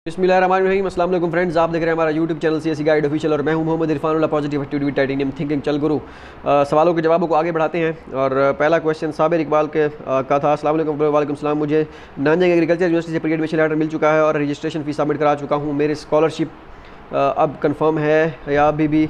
बिस्मिल्लाहिर्रहमानिर्रहीम। अस्सलाम वालेकुम फ्रेंड्स, आप देख रहे हैं हमारा YouTube channel CSE guide official और मैं हूं Mohammad Irfanullah, positive attitude with titanium thinking. चल गुरु, सवालों के जवाबों को आगे बढ़ाते हैं। और पहला क्वेश्चन साबिर इकबाल के का था। अस्सलाम वालेकुम। वालेकुम सलाम। मुझे नानजंग एग्रीकल्चर यूनिवर्सिटी से प्री एडमिशन लेटर मिल चुका है और रजिस्ट्रेशन फ़ीस सबमिट करा चुका हूँ। मेरी स्कॉलरशिप अब कंफर्म है या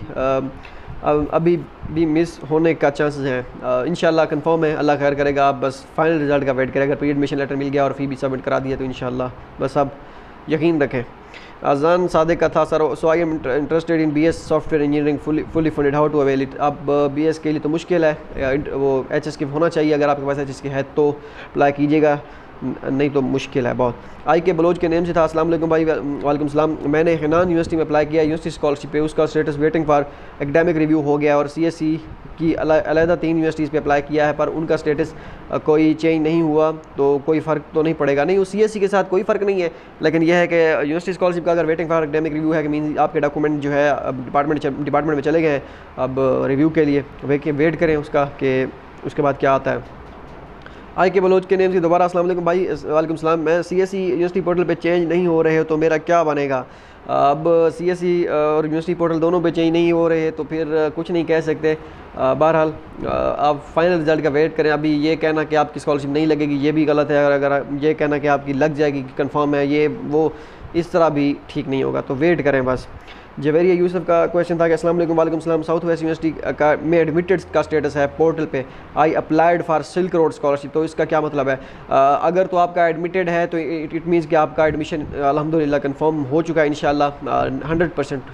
अभी भी मिस होने का चांसेस हैं? इंशाल्लाह कंफर्म है, अल्लाह खैर करेगा। आप बस फाइनल रिजल्ट का वेट करें। अगर प्री एडमिशन लेटर मिल गया और फ़ी भी सबमिट करा दिया तो इंशाल्लाह बस आप यकीन रखें। अजान सादिक का था। Sir, so I am interested in BS software engineering fully funded, how to avail it? अब बीएस के लिए तो मुश्किल है, वो एचएस होना चाहिए। अगर आपके पास एचएस है तो अप्लाई कीजिएगा, नहीं तो मुश्किल है बहुत। आई के बलोच के नेम से था। अस्सलाम वालेकुम भाई। वालेकुम सलाम। मैंने हिनान यूनिवर्सिटी में अप्लाई किया, यूनिवर्सिटी स्कॉलरशिप पे। उसका status waiting for academic review हो गया और सीएसई की अलहदा 3 यूनिवर्सिटीज़ पे अप्लाई किया है, पर उनका स्टेटस कोई चेंज नहीं हुआ, तो कोई फ़र्क तो नहीं पड़ेगा? नहीं, उस सीएसई के साथ कोई फ़र्क नहीं है, लेकिन यह है कि यूनिवर्सिटी स्कॉलरशिप का अगर वेटिंग फॉर एकेडमिक रिव्यू है कि मीन आपके डॉक्यूमेंट जो है अब डिपार्टमेंट में चले गए हैं अब रिव्यू के लिए, वेट करें उसका कि उसके बाद क्या आता है। आई के बलोच के नेम से दोबारा अस्सलाम वालेकुम भाई। वालेकुम सलाम। मैं सीएसई यूनिवर्सिटी पोर्टल पे चेंज नहीं हो रहे हो तो मेरा क्या बनेगा? अब सीएसई और यूनिवर्सिटी पोर्टल दोनों पे चेंज नहीं हो रहे तो फिर कुछ नहीं कह सकते। बहरहाल आप फाइनल रिजल्ट का वेट करें। अभी ये कहना कि आपकी स्कॉलरशिप नहीं लगेगी ये भी गलत है, अगर ये कहना कि आपकी लग जाएगी कंफर्म है, ये वो इस तरह भी ठीक नहीं होगा, तो वेट करें बस। जवेरिया यूसुफ का क्वेश्चन था कि अस्सलाम वालेकुम। वालेकुम सलाम। साउथ वेस्ट यूनिवर्सिटी का में एडमिटेड का स्टेटस है पोर्टल पे, I applied for silk road scholarship, तो इसका क्या मतलब है? अगर तो आपका एडमिटेड है तो इट मीन्स कि आपका एडमिशन अल्हम्दुलिल्लाह कंफर्म हो चुका है इंशाल्लाह 100%,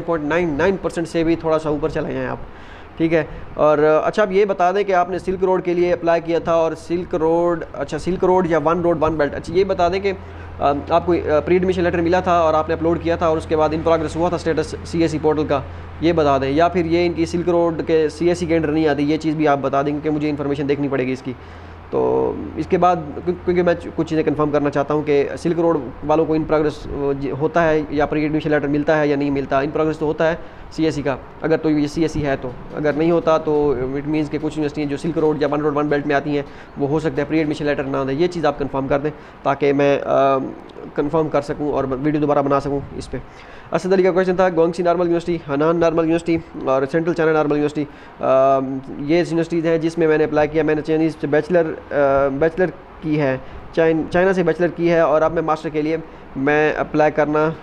99.99% से भी थोड़ा सा ऊपर चले जाएँ आप, ठीक है। और अच्छा, अब ये बता दें कि आपने सिल्क रोड के लिए अप्लाई किया था और सिल्क रोड या वन रोड वन बेल्ट, अच्छा ये बता दें कि आपको प्री एडमिशन लेटर मिला था और आपने अपलोड किया था और उसके बाद इन प्रोग्रेस हुआ था स्टेटस सीएसई पोर्टल का, ये बता दें। या फिर ये इनकी सिल्क रोड के सीएसई के अंडर नहीं आती, ये चीज़ भी आप बता देंगे कि मुझे इन्फॉर्मेशन देखनी पड़ेगी इसकी। तो इसके बाद क्योंकि मैं कुछ चीज़ें कंफर्म करना चाहता हूँ कि सिल्क रोड वालों को इन प्रोग्रेस होता है या प्री एडमिशन लेटर मिलता है या नहीं मिलता। इन प्रोग्रेस तो होता है सीएसई का, अगर तो ये सीएसई है तो। अगर नहीं होता तो इट मीन्स कि कुछ यूनिवर्सिटियाँ जो सिल्क रोड या वन रोड वन बेल्ट में आती हैं वो हो सकता है प्री एडमिशन लेटर ना दें। ये चीज़ आप कंफर्म कर दें ताकि मैं कंफर्म कर सकूँ और वीडियो दोबारा बना सकूँ इस पर। असद अली का क्वेश्चन था। Guangxi normal university, Henan normal university और सेंट्रल चाइना नॉर्मल यूनिवर्सिटी, ये यूनिवर्सिटीज़ हैं जिसमें मैंने अप्लाई किया। मैंने चाइनीज़ से बैचलर की है, चाइना से बैचलर की है और अब मैं मास्टर के लिए मैं अप्लाई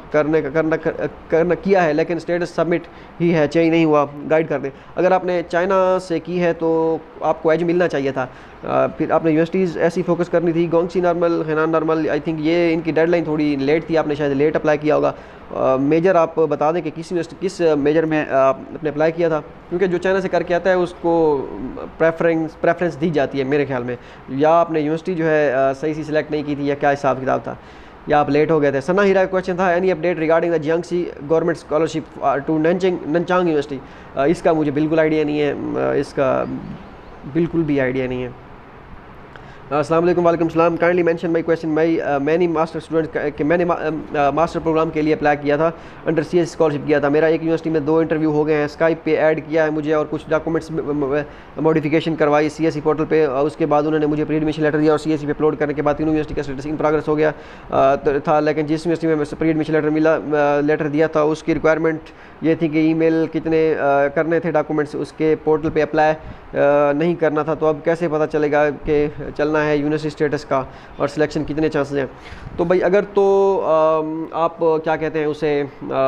करना किया है, लेकिन स्टेटस सबमिट ही है, चेंज नहीं हुआ। गाइड कर दें। अगर आपने चाइना से की है तो आपको एज मिलना चाहिए था, फिर आपने यूनिवर्सिटीज़ ऐसी फोकस करनी थी। Guangxi normal, Henan normal, I think ये इनकी डेडलाइन थोड़ी लेट थी, आपने शायद लेट अप्लाई किया होगा। मेजर आप बता दें कि किस मेजर में आपने अप्लाई किया था, क्योंकि जो चाइना से करके आता है उसको प्रेफरेंस दी जाती है मेरे ख्याल में। या आपने यूनिवर्सिटी जो है सही से सिलेक्ट नहीं की थी या क्या हिसाब किताब था, या आप लेट हो गए थे। सना हीरा का क्वेश्चन था। Any update regarding the Jiangxi government scholarship to Nanchang university? इसका मुझे बिल्कुल आइडिया नहीं है, इसका बिल्कुल भी आइडिया नहीं है। अस्सलाम वालेकुम। वालेकुम सलाम। Kindly mention my question. मैंने मास्टर स्टूडेंट के मैंने मास्टर प्रोग्राम के लिए अप्लाई किया था, अंडर सीएस स्कॉलरशिप किया था। मेरा एक यूनिवर्सिटी में 2 इंटरव्यू हो गए हैं, स्काइप पे ऐड किया है मुझे और कुछ डॉक्यूमेंट्स मॉडिफिकेशन करवाई सीएसई पोर्टल पे, और उसके बाद उन्होंने मुझे प्री एडमिशन लेटर दिया और सीएसई पे अपलोड करने के बाद तीनों यूनिवर्सिटी का स्टेटस इन प्रोग्रेस हो गया था। लेकिन जिस यूनिवर्सिटी में प्री एडमिशन लेटर दिया था उसकी रिक्वायरमेंट ये थी कि ईमेल कितने करने थे डॉक्यूमेंट्स, उसके पोर्टल पे अप्लाई नहीं करना था। तो अब कैसे पता चलेगा कि चलना है यूनिवर्सिटी स्टेटस का और सिलेक्शन कितने चांसेस हैं? तो भाई अगर तो आप क्या कहते हैं उसे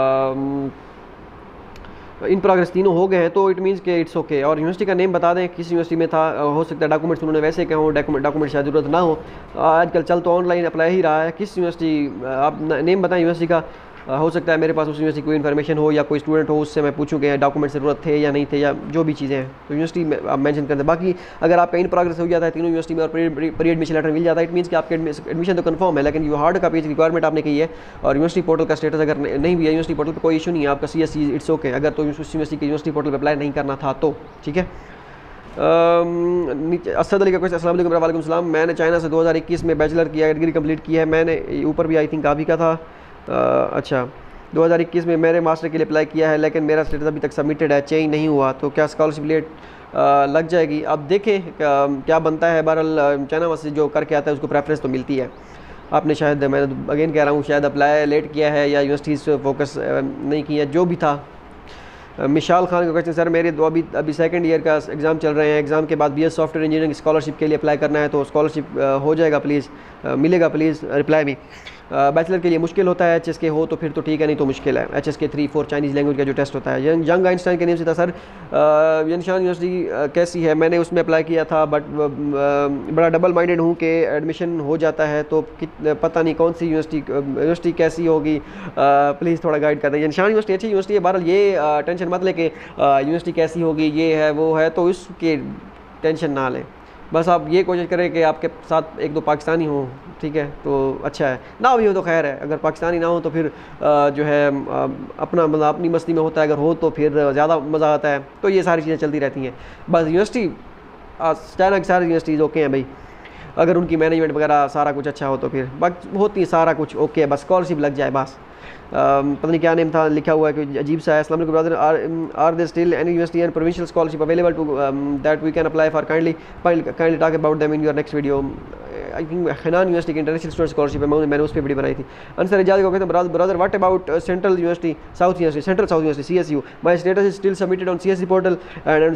इन प्रोग्रेस तीनों हो गए हैं तो इट मीन्स कि इट्स ओके। और यूनिवर्सिटी का नेम बता दें किस यूनिवर्सिटी में था, हो सकता है डॉक्यूमेंट्स उन्होंने वैसे कहे हो, डॉक्यूमेंट शायद ज़रूरत ना हो। आजकल चल तो ऑनलाइन अप्लाई ही रहा है। किस यूनिवर्सिटी, आप नेम बताएं यूनिवर्सिटी का। हो सकता है मेरे पास उस यूनिवर्सिटी कोई इन्फॉर्मेशन हो या कोई स्टूडेंट हो, उससे मैं पूछूँ कि डॉक्यूमेंट ज़रूरत थे या नहीं थे या जो भी चीज़ें हैं, तो यूनिवर्सिटी में आप मेंशन कर दें। बाकी अगर आपका इन प्रोग्रेस हो जाता है तीनों यूनिवर्सिटी में और प्री एडमिशन लेटर मिल जाता है, इट मीन्स कि आपके एडमिशन तो कंफर्म है, लेकिन हार्ड कॉपी रिक्वायरमेंट आपने की है और यूनिवर्सिटी पोर्टल का स्टेटस अगर नहीं भी है, यूनिवर्सिटी पोर्टल पर कोई इशू नहीं है, आपका सीएसई इट्स ओके। अगर तो यूनिवर्सिटी के यूनिवर्सिटी पोर्टल पर अप्लाई नहीं करना था तो ठीक है। असद अली का क्वेश्चन। अस्सलाम वालेकुम। वालेकुम सलाम। मैंने चाइना से 2021 में बैचलर किया, डिग्री कंप्लीट की है। मैंने ऊपर भी आई थिंक आप ही का था। अच्छा, 2021 में मेरे मास्टर के लिए अप्लाई किया है, लेकिन मेरा स्टेटस अभी तक सबमिटेड है, चेंज नहीं हुआ, तो क्या स्कॉलरशिप लेट लग जाएगी? अब देखें क्या बनता है। बहरहाल चाइना से जो करके आता है उसको प्रेफरेंस तो मिलती है। आपने शायद, मैं अगेन कह रहा हूँ, शायद अप्लाई लेट किया है या यूनिवर्सिटीज़ फोकस नहीं किया, जो भी था। मिशाल खान का क्वेश्चन, सर मेरे अभी सेकंड ईयर का एग्ज़ाम चल रहे हैं, एग्ज़ाम के बाद बीएस सॉफ्टवेयर इंजीनियरिंग स्कॉलरशिप के लिए अप्लाई करना है, तो स्कॉलरशिप हो जाएगा प्लीज़, मिलेगा प्लीज़ रिप्लाई मी। बैचलर के लिए मुश्किल होता है, एचएस के हो तो फिर तो ठीक है, नहीं तो मुश्किल है। एचएस के 3-4 चाइनीज़ लैंग्वेज का जो टेस्ट होता है। यंग आइंस्टाइन के नेम से था सर, यनशान यूनिवर्सिटी कैसी है, मैंने उसमें अप्लाई किया था, बट बड़ा डबल माइंडेड हूँ कि एडमिशन हो जाता है तो पता नहीं कौन सी यूनिवर्सिटी कैसी होगी, प्लीज़ थोड़ा गाइड कर दें। यनशान यूनिवर्सिटी अच्छी यूनिवर्सिटी है, बहरहाल ये टेंशन मत ले कि यूनिवर्सिटी कैसी होगी, ये है वो है, तो इसके टेंशन ना लें। बस आप ये कोशिश करें कि आपके साथ 1-2 पाकिस्तानी हों, ठीक है, तो अच्छा है। ना भी हो तो खैर है, अगर पाकिस्तानी ना हो तो फिर जो है अपना मतलब अपनी मस्ती में होता है, अगर हो तो फिर ज़्यादा मज़ा आता है। तो ये सारी चीज़ें चलती रहती हैं। बस यूनिवर्सिटी, चाइना की सारी यूनिवर्सिटीज़ ओके हैं भाई, अगर उनकी मैनेजमेंट वगैरह सारा कुछ अच्छा हो तो फिर बाकी होती सारा कुछ ओके है, बस स्कॉलरशिप लग जाए बस। पता नहीं क्या नेम था, लिखा हुआ है कि अजीब सा है। अस्सलाम वालेकुम brother, are they still any university and provincial scholarship available to that we can apply for, kindly talk about them in your next video. I think Henan university की इंटरनेशनल स्टूडेंट स्कॉलरशिप है, मैंने उस पर video बनाई थी। Answer Ejaz को कहते हैं, brother what about central university, south university, central south university CSU, my status is still submitted on CSE portal and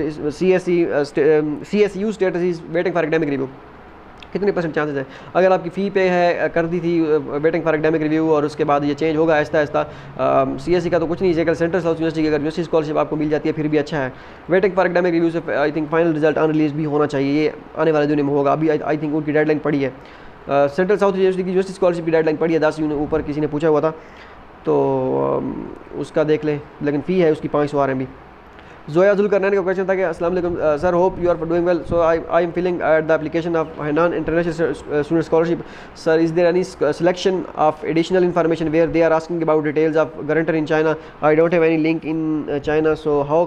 CSU status is waiting for academic review. कितने % चांसेस है? अगर आपकी फ़ी पे है, कर दी थी वेटिंग फॉर एकेडमिक रिव्यू, और उसके बाद ये चेंज होगा आहिस्ता आहिस्ता। CSE का तो कुछ नहीं है, अगर सेंट्रल साउथ यूनिवर्सिटी की अगर यूनिवर्सिटी स्कॉलरशिप आपको मिल जाती है फिर भी अच्छा है। वेटिंग फॉर एकेडमिक रिव्यू से I think final result unreleased भी होना चाहिए, ये आने वाले दिनों में होगा। अभी आई थिंक उनकी डेडलाइन पड़ी है, सेंट्रल साउथ यूनिवर्सिटी की यूनिवर्सिटी स्कॉलरशिप की डेडलाइन पड़ी है, 10 ऊपर किसी ने पूछा हुआ था, तो उसका देख लें, लेकिन फ़ी है उसकी 500 RMB। जोया जुल्करनैन का क्वेश्चन था कि अस्सलाम वालेकुम sir, hope you are doing well, so I am filling at the application of Hainan international student scholarship, sir is there any selection of additional information where they are asking about details of guarantor in China, I don't have any link in China, so how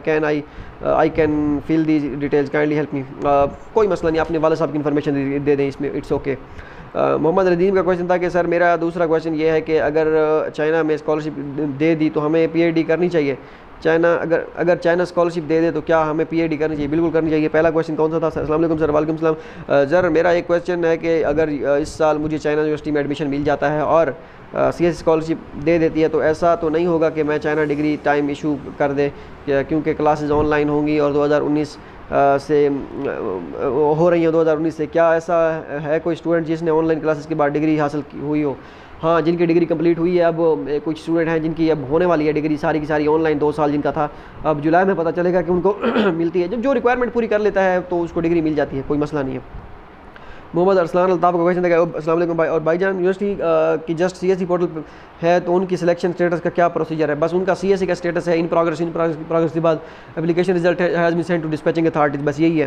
I can fill these details, kindly help me. कोई मसला नहीं, अपने वाले साहब की information दे दें इसमें, it's okay. Mohammad रदीम का क्वेश्चन था कि सर मेरा दूसरा क्वेश्चन ये है कि अगर चाइना में स्कॉलरशिप दे दी तो हमें PhD करनी चाहिए, चाइना अगर चाइना स्कॉलरशिप दे दे तो क्या हमें PhD करनी चाहिए? बिल्कुल करनी चाहिए। पहला क्वेश्चन कौन सा था? अस्सलाम वालेकुम सर। वालेकुम सलाम। सर मेरा एक क्वेश्चन है कि अगर इस साल मुझे चाइना यूनिवर्सिटी में एडमिशन मिल जाता है और CSE स्कॉलरशिप दे देती है, तो ऐसा तो नहीं होगा कि मैं चाइना डिग्री टाइम इशू कर दे, क्योंकि क्लासेस ऑनलाइन होंगी और 2019 से हो रही हैं, 2019 से। क्या ऐसा है कोई स्टूडेंट जिसने ऑनलाइन क्लासेस के बाद डिग्री हासिल हुई हो? हाँ, जिनकी डिग्री कंप्लीट हुई है। अब कुछ स्टूडेंट हैं जिनकी अब होने वाली है डिग्री सारी की सारी ऑनलाइन, 2 साल जिनका था, अब जुलाई में पता चलेगा कि उनको मिलती है। जो रिक्वायरमेंट पूरी कर लेता है तो उसको डिग्री मिल जाती है, कोई मसला नहीं है। मोहम्मद अरसलान अल्ताफ़ का क्वेश्चन था, अस्सलाम वालेकुम भाई, और भाईजान यूनिवर्सिटी की जस्ट CSE पोर्टल है तो उनकी सिलेक्शन स्टेटस का क्या प्रोसीजर है? बस उनका CSE का स्टेटस है इन प्रोग्रेस के बाद application result has been sent to dispatching authorities, बस यही है।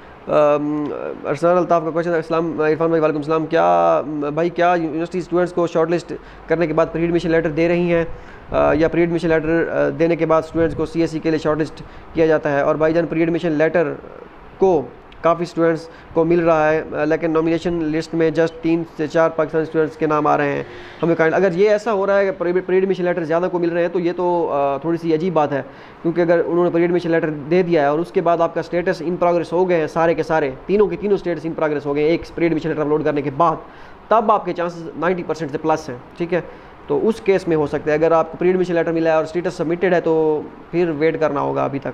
अरसलान अल्ताफ़ का क्वेश्चन है, अस्सलाम इरफान भाई वालेकुम सलाम, क्या भाई क्या यूनिवर्सिटी स्टूडेंट्स को शॉर्टलिस्ट करने के बाद प्री एडमिशन लेटर दे रही हैं या प्री एडमिशन लेटर देने के बाद स्टूडेंट्स को CSE के लिए शॉर्टलिस्ट किया जाता है? और भाईजान प्री एडमिशन लेटर को काफ़ी स्टूडेंट्स को मिल रहा है, लेकिन नॉमिनेशन लिस्ट में जस्ट 3 से 4 पाकिस्तानी स्टूडेंट्स के नाम आ रहे हैं। हमें अगर ये ऐसा हो रहा है कि प्री एडमिशन लेटर ज़्यादा को मिल रहे हैं तो ये तो थोड़ी सी अजीब बात है, क्योंकि अगर उन्होंने प्री एडमिशन लेटर दे दिया है और उसके बाद आपका स्टेटस इन प्रोग्रेस हो गए हैं, सारे के सारे तीनों के तीनों स्टेटस इन प्रोग्रेस हो गए एक प्री एडमिशन लेटर अपलोड करने के बाद, तब आपके चांसेस 90% से प्लस हैं, ठीक है। तो उस केस में हो सकता है, अगर आपको प्री एडमिशन लेटर मिला है और स्टेटस सबमिटेड है तो फिर वेट करना होगा अभी तक।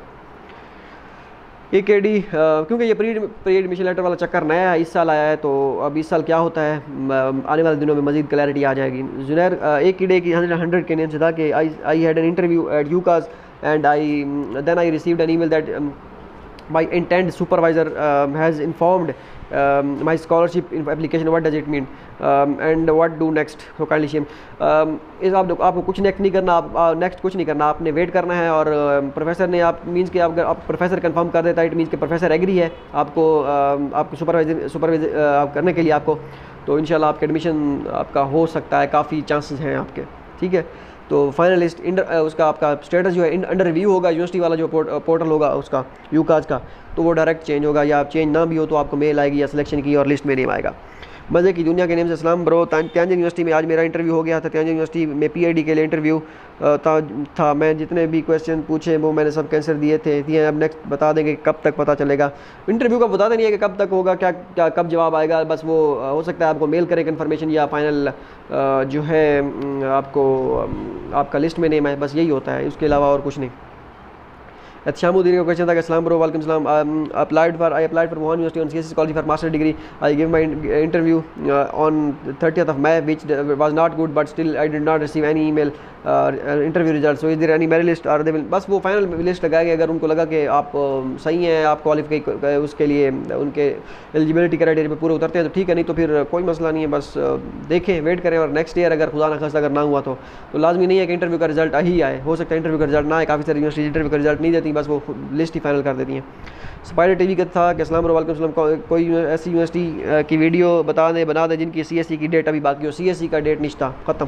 AKD क्योंकि ये प्री एडमिशन लेटर वाला चक्कर नया है, इस साल आया है, तो अब इस साल क्या होता है आने वाले दिनों में मज़ीद क्लैरिटी आ जाएगी। जुनैर AKD की 100 के नेम से था कि I had an interview at UCAS and I received an email that my intend supervisor has informed my scholarship application, what does it mean and what do next, so kindly shame इस आपको कुछ next नहीं करना, आप next कुछ नहीं करना, आपने वेट करना है। और प्रोफेसर ने आप मीन्स कि अगर आप प्रोफेसर कंफर्म कर देता है, इट मीन्स कि प्रोफेसर एग्री है आपको सुपरवाइज करने के लिए आपको, तो इंशाल्लाह आपका एडमिशन आपका हो सकता है, काफ़ी चांसेस हैं आपके, ठीक है। तो फाइनलिस्ट उसका आपका स्टेटस जो है अंडर रिव्यू होगा, यूनिवर्सिटी वाला जो पोर्टल होगा उसका UCAS का, तो वो डायरेक्ट चेंज होगा, या आप चेंज ना भी हो तो आपको मेल आएगी या सिलेक्शन की और लिस्ट में नेम आएगा। मज़े की दुनिया के नेम से सलाम ब्रो। त्यांजन यूनिवर्सिटी में आज मेरा इंटरव्यू हो गया था। त्यांजन यूनिवर्सिटी में पीआईडी के लिए इंटरव्यू था। मैं जितने भी क्वेश्चन पूछे वो मैंने सब आंसर दिए। अब नेक्स्ट बता देंगे कब तक पता चलेगा। इंटरव्यू का बताते नहीं है कि कब तक होगा, क्या कब जवाब आएगा। बस वो हो सकता है आपको मेल करे कन्फर्मेशन या फाइनल जो है आपको आपका लिस्ट में नेम है, बस यही होता है, उसके अलावा और कुछ नहीं। शामुद्दीन का क्वेश्चन था कि अस्सलाम ब्रो, वालेकुम सलाम। I applied for Wuhan university on CSC college for master degree. I give my interview on 30th of May which was not good but still I did not receive any email interview result. So is there any merit list और they will, बस वो final list लगाएंगे। अगर उनको लगा कि आप सही हैं, आप क्वालिफाई उसके लिए उनके एलिजिबिलिटी क्राइटेरिया पे पूरे उतरते हैं तो ठीक है, नहीं तो फिर कोई मसला नहीं है। बस देखें, वेट करें और नेक्स्ट ईयर अगर खुदा ना खास्ता अगर ना हुआ तो लाजमी नहीं है कि इंटरव्यू का रिजल्ट ही आए। हो सकता है इंटरव्यू का रिजल्ट ना आए, काफ़ी सारी यूनिवर्सिटी इंटरव्यू का रिजल्ट नहीं देती, बस वो लिस्ट ही फाइनल कर देती हैं। स्पाइडर टीवी का था कि अस्सलाम वालेकुम सलाम, कोई ऐसी यूनिवर्सिटी की वीडियो बना दें जिनकी सीएससी की डेट अभी बाकी हो। सीएससी का डेट निश्ता ख़त्म।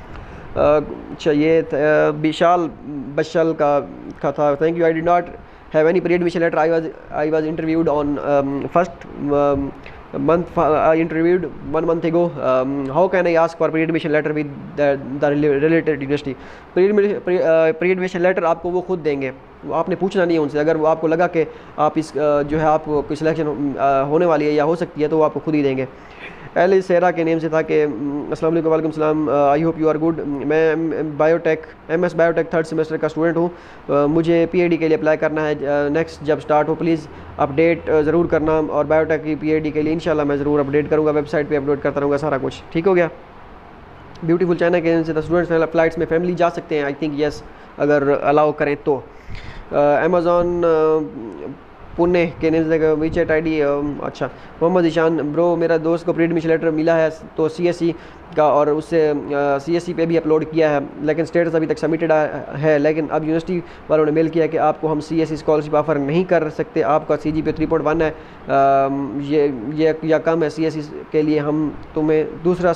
अच्छा, ये विशाल बशल का था। Thank you. I did not have any pre admission letter. I was interviewed on first month. I interviewed 1 month ago. How can I ask for pre-admission letter with the related university? Pre-admission letter आपको वो खुद देंगे, आपने पूछना नहीं है उनसे। अगर वो आपको लगा कि आप इस जो है आपको कोई सिलेक्शन होने वाली है या हो सकती है तो वो आपको खुद ही देंगे। एल सेरा के नेम से था कि अस्सलाम वालेकुम, वालेकुम सलाम, I hope you are good. मैं biotech MS biotech 3rd semester का स्टूडेंट हूँ। मुझे PhD के लिए अप्लाई करना है। नेक्स्ट जब स्टार्ट हो प्लीज़ अपडेट ज़रूर करना, और बायोटेक की PhD के लिए इंशाल्लाह मैं ज़रूर अपडेट करूँगा, वेबसाइट पे अपलोड करता रहूँगा सारा कुछ। ठीक हो गया। ब्यूटीफुल चाइना के नेम से था स्टूडेंट्स फ्लाइट्स में फैमिली जा सकते हैं, आई थिंक येस, अगर अलाउ करें तो। अमेज़ॉन पुणे के नेम से WeChat ID। अच्छा, मोहम्मद ईशान ब्रो, मेरा दोस्त को प्री एडमिशन लेटर मिला है तो CSE का, और उससे CSE पे भी अपलोड किया है, लेकिन स्टेटस अभी तक सबमिटेड है। लेकिन अब यूनिवर्सिटी वालों ने मेल किया कि आपको हम CSE स्कॉलरशिप ऑफ़र नहीं कर सकते, आपका CGPA 3.1 है ये या कम है। CSE के लिए हम तुम्हें दूसरा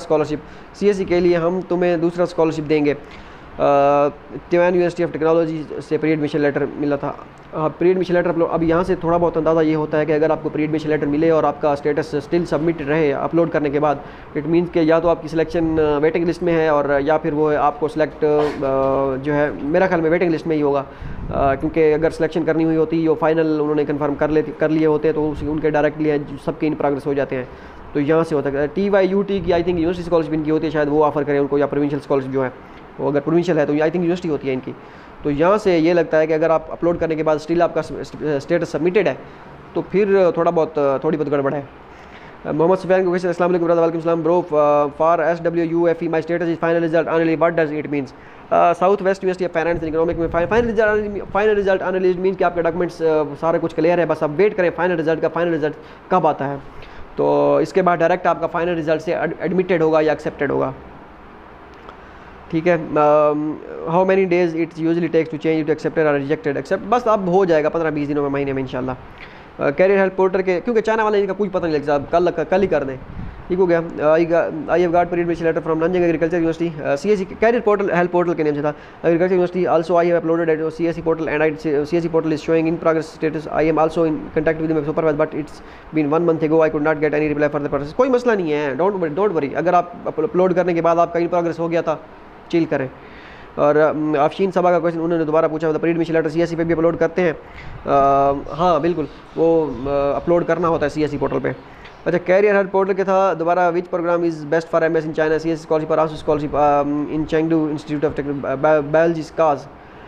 स्कॉलरशिप देंगे। तिवान यूनिवर्सिटी ऑफ टेक्नोलॉजी से प्री एडमिशन लेटर मिला था। प्री एडमिशन लेटर अपलोड, अब यहाँ से थोड़ा बहुत अंदाज़ा ये होता है कि अगर आपको प्री एडमिशन लेटर मिले और आपका स्टेटस स्टिल सबमिट रहे अपलोड करने के बाद, इट मीन्स कि या तो आपकी सिलेक्शन वेटिंग लिस्ट में है, और या फिर वो आपको सिलेक्ट जो है मेरा ख्याल में वेटिंग लिस्ट में ही होगा, क्योंकि अगर सिलेक्शन करनी हुई होती वो फाइनल उन्होंने कन्फर्म कर लिए होते तो उनके डायरेक्टली सबके इन प्रोग्रेस हो जाते हैं। तो यहाँ से होता है। TYUT की आई थिंक यूनिवर्सिटी स्कॉलरशिप इनकी होती है, शायद वो ऑफ़र करें उनको, या प्रोविंशियल स्कॉलरशिप जो है वो अगर प्रोविंशियल है तो आई थिंक यूनिवर्सिटी होती है इनकी। तो यहाँ से ये लगता है कि अगर आप अपलोड करने के बाद स्टिल आपका स्टेटस सबमिटेड है तो फिर थोड़ी बहुत गड़बड़ है। मोहम्मद सुफियान को क्वेश्चन, अस्सलाम वालेकुम ब्रदर, वालेकुम सलाम bro, for SWUFE my status is final result unreleased, what does it means? South west university of finance and economic में फाइनल रिजल्ट अनरिलीज्ड मीन्स कि आपके डॉक्यूमेंट्स सारे कुछ क्लियर है, बस आप वेट करें फाइनल रिजल्ट का। फाइनल रिजल्ट कब आता है तो इसके बाद डायरेक्ट आपका फाइनल रिजल्ट से एडमिटेड होगा या एक्सेप्टेड होगा। ठीक है। How many days it's usually takes to change to accepted और रिजेक्टेड? एक्सेप्ट बस अब हो जाएगा 15-20 दिनों में, महीने में इंशाल्लाह। कैरियर हेल्प पोर्टल के, क्योंकि चाइना वाले इनका कुछ पता नहीं लगता, कल ही कर दें। ठीक हो गया। I have got pre admission letter from Nanjing agriculture university. CSE career portal help portal के नेम से था agriculture university. Also I have uploaded at CSE portal and CSE portal is showing in progress status. I am also in contact with my supervisor but it's been 1 month ago, I could not get any reply for the process. कोई मसला नहीं है, don't worry. अगर आप upload करने के बाद आपका इन प्रोग्रेस हो गया था, चिल करें। और अफशीन सबा का क्वेश्चन उन्होंने दोबारा पूछा, प्री एडमिशन लेटर CSE पे भी अपलोड करते हैं? हाँ बिल्कुल, वो अपलोड करना होता है CSE पोर्टल पे। अच्छा, कैरियर हेल्प पोर्टल के था दोबारा, which program is best for MS in China? CSE scholarship और ANSO scholarship in Chengdu Institute of Biology स्काज।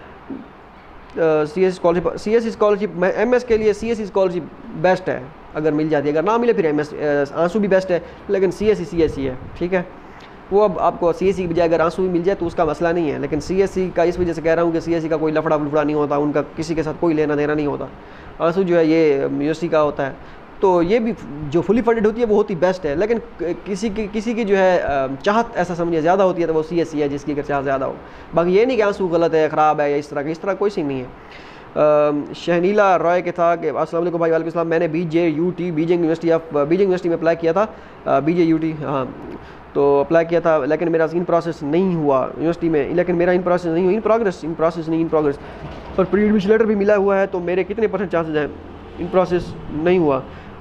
CSE स्कॉलरशिप MS के लिए CSE स्कॉलरशिप बेस्ट है अगर मिल जाती है, अगर ना मिले फिर MS आंसू भी बेस्ट है, लेकिन CSE है। ठीक है, वो अब आपको CSE की बजाय अगर आंसू भी मिल जाए तो उसका मसला नहीं है, लेकिन CSE का इस वजह से कह रहा हूँ कि CSE का कोई लफड़ा नहीं होता, उनका किसी के साथ कोई लेना देना नहीं होता। आंसू जो है ये यूनिवर्सिटी का होता है, तो ये भी जो फुली फंडेड होती है वो होती बेस्ट है, लेकिन किसी की जो है चाहत ऐसा समझिए ज़्यादा होती है तो वो CSE है जिसकी अगर चाहत ज़्यादा हो। बाकी ये नहीं कि आंसू गलत है, ख़राब है या इस तरह कोई सीन नहीं है। शहनीला रॉय के था कि अस्सलाम वालेकुम भाई, वालेकुम सलाम, मैंने BJUT बीजिंग यूनिवर्सिटी में अप्लाई किया था। BJUT हाँ, तो अप्लाई किया था, लेकिन मेरा इन प्रोसेस नहीं हुआ यूनिवर्सिटी में, लेकिन मेरा इन प्रोसेस नहीं हुआ, इन प्रोग्रेस पर प्री एडमिशन लेटर भी मिला हुआ है, तो मेरे कितने % चांसेस हैं? इन प्रोसेस नहीं हुआ।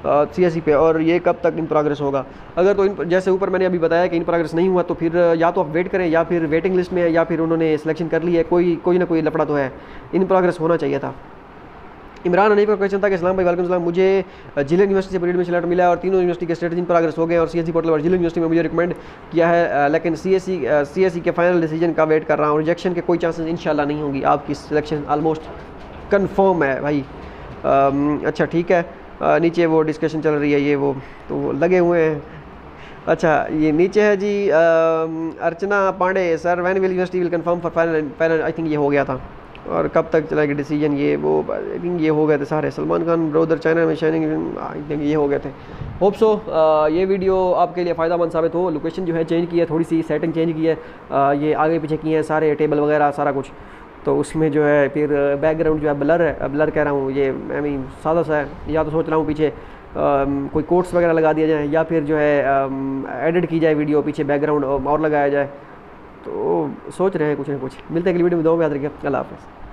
CSE पे, और ये कब तक इन प्रोग्रेस होगा? अगर तो इन जैसे ऊपर मैंने अभी बताया कि इन प्रोग्रेस नहीं हुआ तो फिर या तो आप वेट करें, या फिर वेटिंग लिस्ट में है, या फिर उन्होंने सिलेक्शन कर ली है, कोई ना कोई लफड़ा तो है। इन प्रोग्रेस होना चाहिए था। इमरान हनीफ का क्वेश्चन था कि इस्लाम भाई वालेकुम सलाम, मुझे जिला यूनिवर्सिटी से एडमिशन लेटर मिला है और तीनों यूनिवर्सिटी के स्ट्रेटजी इन प्रोग्रेस हो गए और CSE पोर्टल पर जिला यूनिवर्सिटी में मुझे रिकमेंड किया है, लेकिन CSE के फाइनल डिसीजन का वेट कर रहा हूँ। रिजेक्शन के कोई चांसेस इंशाल्लाह नहीं होंगी, आपकी सिलेक्शन ऑलमोस्ट कंफर्म है भाई। अच्छा ठीक है, नीचे वो डिस्कशन चल रही है, ये वो तो लगे हुए हैं। अच्छा ये नीचे है ji, Archana Pandey sir, when will university will confirm for final? I think ये हो गया था, और कब तक चलाएगी डिसीजन, ये वो आई थिंक ये हो गए थे सारे। सलमान खान ब्रोदर चाइना में शाइनिंग, आई थिंक ये हो गए थे। होप सो ये वीडियो आपके लिए फ़ायदा मंद साबित हो। लोकेशन जो है चेंज की है, थोड़ी सी सेटिंग चेंज की है, ये आगे पीछे की है सारे टेबल वगैरह सारा कुछ, तो उसमें जो है फिर बैकग्राउंड जो है ब्लर है, ब्लर कह रहा हूँ, ये आई मीन सादा सा है। या तो सोच रहा हूँ पीछे कोई कोट्स वगैरह लगा दिया जाए, या फिर जो है एडिट की जाए वीडियो, पीछे बैकग्राउंड और लगाया जाए, तो सोच रहे हैं कुछ ना कुछ। मिलते हैं अगली वीडियो में, दो याद रखिए, अल्लाह हाफ़िज़।